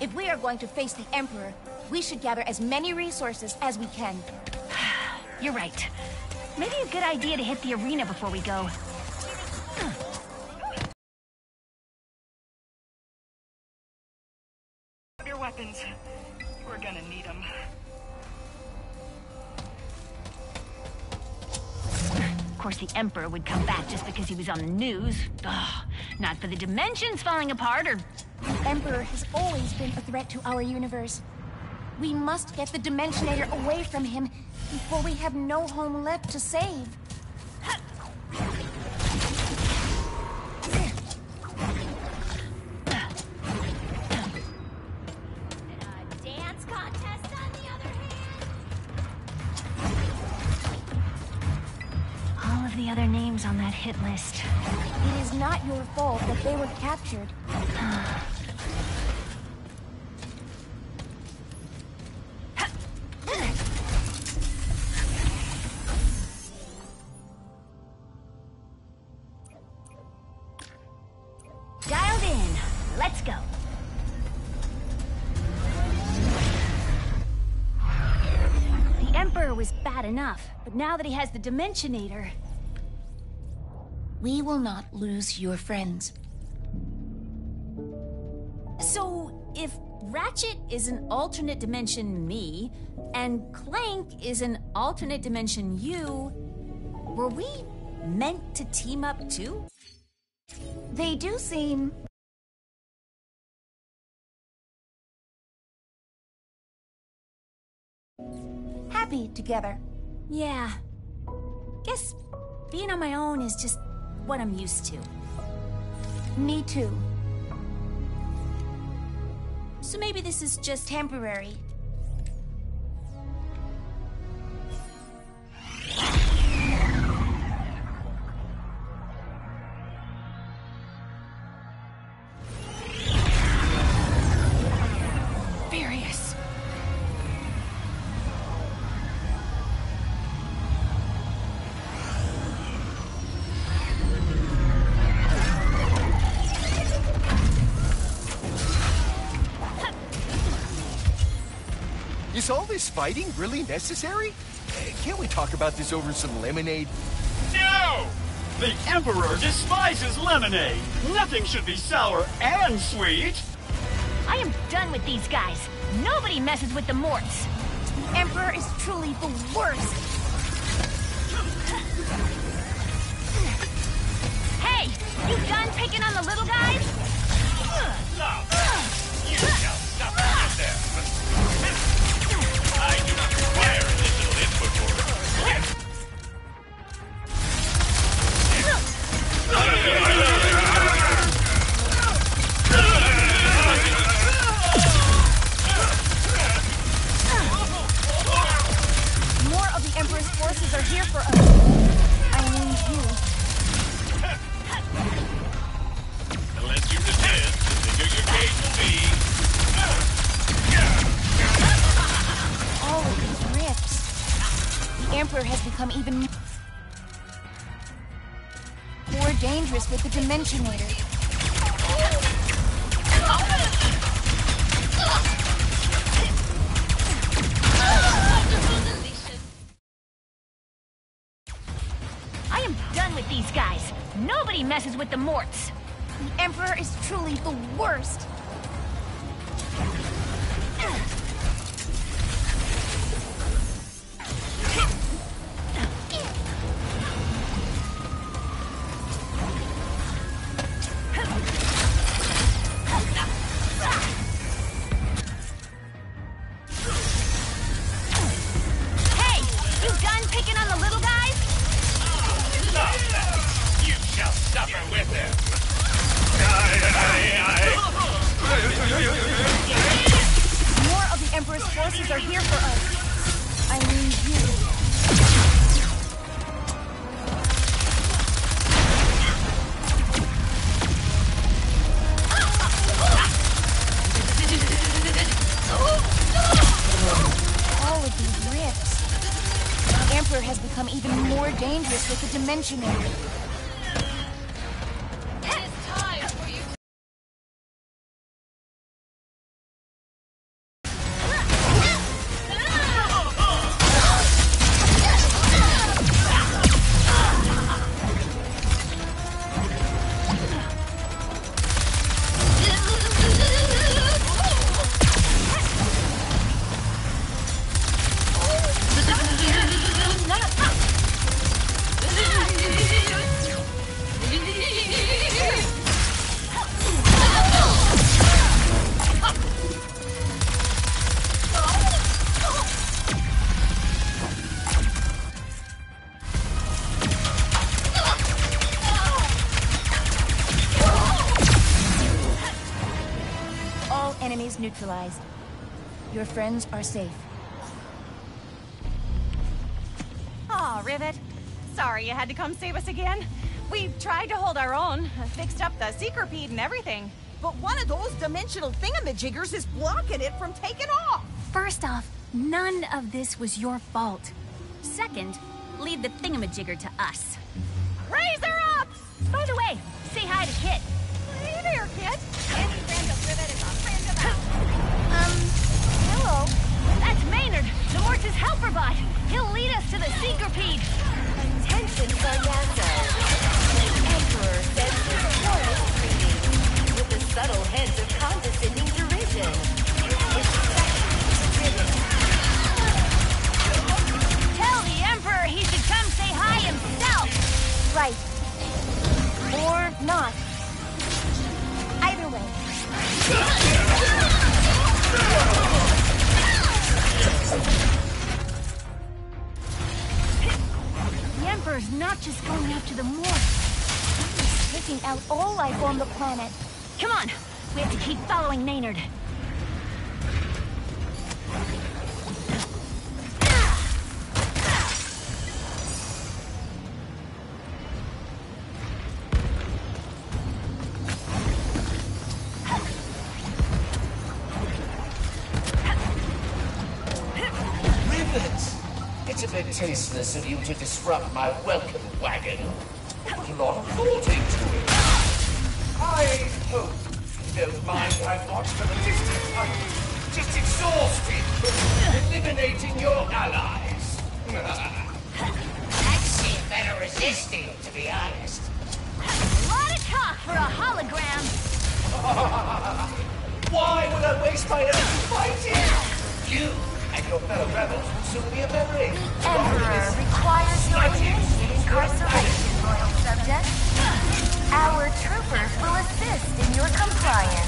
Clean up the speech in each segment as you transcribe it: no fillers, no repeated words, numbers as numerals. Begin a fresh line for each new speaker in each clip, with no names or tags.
If we are going to face the Emperor, we should gather as many resources as we can.
You're right. Maybe a good idea to hit the arena before we go.
Your weapons. We're gonna need them.
Of course, the Emperor would come back just because he was on the news. Ugh, not for the dimensions falling apart or...
The Emperor has always been a threat to our universe. We must get the Dimensionator away from him before we have no home left to save.
Dance contest on the other hand.
All of the other names on that hit list.
It is not your fault that they were captured.
Dialed in. Let's go. The Emperor was bad enough, but now that he has the Dimensionator...
We will not lose your friends.
So, if Rached is an alternate dimension me, and Clank is an alternate dimension you, were we meant to team up too?
They do seem... happy together.
Yeah. Guess being on my own is just what I'm used to.
Me too.
So maybe this is just
Temporary.
furious.
Is all this fighting really necessary? Can't we talk about this over some lemonade?
No! The Emperor despises lemonade. Nothing should be sour and sweet.
I am done with these guys. Nobody messes with the Morts.
The Emperor is truly the worst.
Hey, you done picking on the little guys?
Stop! You shall suffer with them. I do not require additional input order.
More of the Emperor's forces are here for us. I need you.
Unless you resist, the bigger your cage will be.
All of these rifts. The Emperor has become even more dangerous with the Dimensionator.
I am done with these guys. Nobody messes with the Morts.
The Emperor is truly the worst.
Hey, you done picking on the little guys?
Stop that! You shall suffer with them.
More of the Emperor's forces are here for us. I need you. All of these rifts. The Emperor has become even more dangerous with the Dimensionator. neutralized. Your friends are safe.
Aw, Rivet. Sorry you had to come save us again. We tried to hold our own, fixed up the secropede and everything.
But one of those dimensional thingamajiggers is blocking it from taking off!
First off, none of this was your fault. Second, leave the thingamajigger to us.
Raise her up!
By the way, say hi to Kit.
Hey there, kid. Any friend of Rivet is a friend of ours.
Hello.
That's Maynard, the Mortis helper bot. He'll lead us to the secropede.
Attention, Sargasso. Emperor sends his warmest greetings with a subtle hint of condescending derision.
Tell the Emperor he should come say hi himself.
Right. Or not. Either way.
The Emperor's not just going after the Mortis.
He's taking out all life on the planet.
Come on, we have to keep following Maynard.
It's a bit tasteless of you to disrupt my welcome wagon. Put a lot of thought into it. I hope you don't mind I've watched from a distance. I'm just exhausted from eliminating your allies.
That shit better resisting, to be honest.
A lot of talk for a hologram.
Why would I waste my energy fighting? You and your fellow rebels will soon be a memory.
Emperor requires your immediate incarceration, loyal subject. Our troopers will assist in your compliance.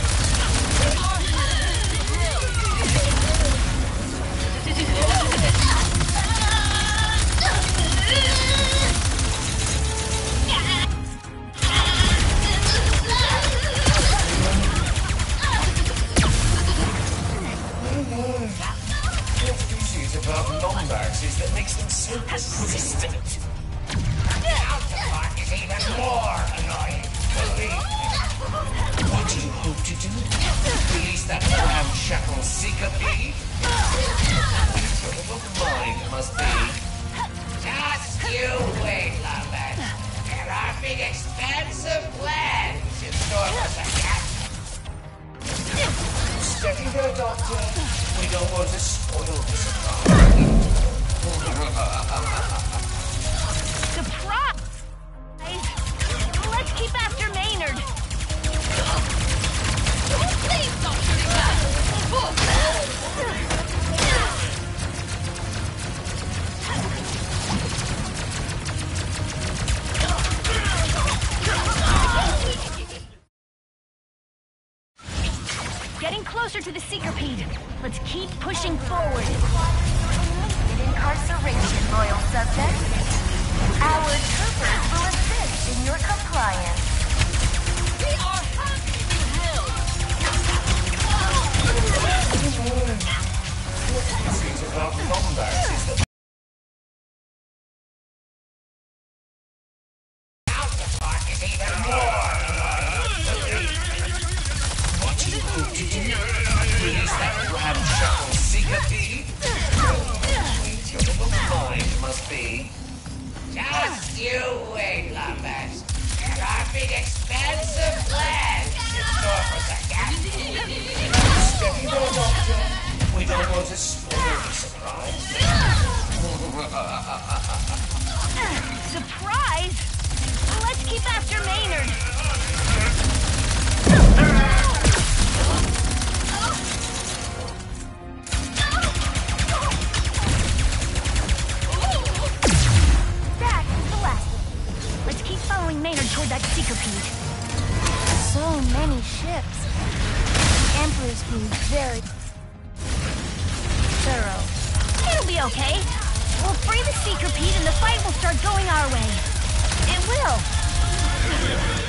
About Lombards that makes them so persistent.
Counterpart is even more annoying. Believe me.
What do you hope to do? Release that ramshackle secopede? Mine must be.
Just you wait, Lambert. There are big expansive plans in store for the cat.
Steady there, Doctor. We don't want to spoil the surprise.
Surprise! Let's keep after Maynard.
Please stop shooting back!
Getting closer to the secropede. Let's keep pushing forward.
Incarceration, loyal subject. Our troopers will assist in your compliance.
We are happy to help!
What is it about Lombards is that
Counterpart is even more annoying.
what do you hope to do? Release that ramshackle secopede? Mine must be.
Just you wait, Lambert. There are big expansive plans in store for the cat.
Steady there, Doctor. We don't want to spoil the surprise.
Surprise! Let's keep after Maynard. That is the last one. Let's keep following Maynard toward that secropede.
So many ships. The Emperor's being very thorough.
It'll be okay. We'll free the secropede and the fight will start going our way.
It will.